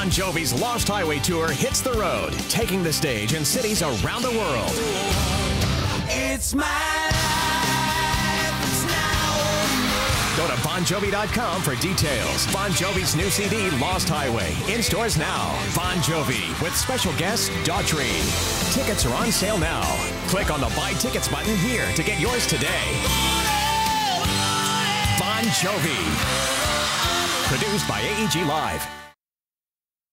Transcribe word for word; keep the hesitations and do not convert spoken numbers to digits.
Bon Jovi's Lost Highway Tour hits the road, taking the stage in cities around the world. It's my life, it's now or never. Go to bon jovi dot com for details. Bon Jovi's new C D, Lost Highway, in stores now. Bon Jovi with special guest Daughtry. Tickets are on sale now. Click on the Buy Tickets button here to get yours today. Bon Jovi. Produced by A E G Live.